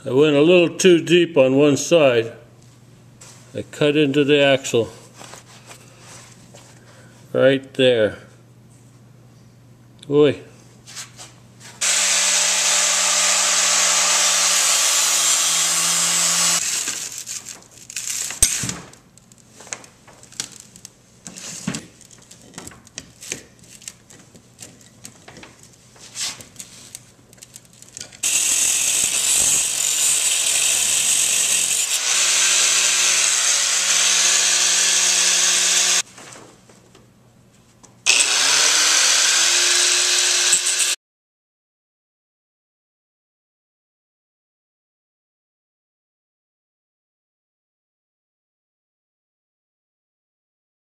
I went a little too deep on one side. I cut into the axle right there. Boy.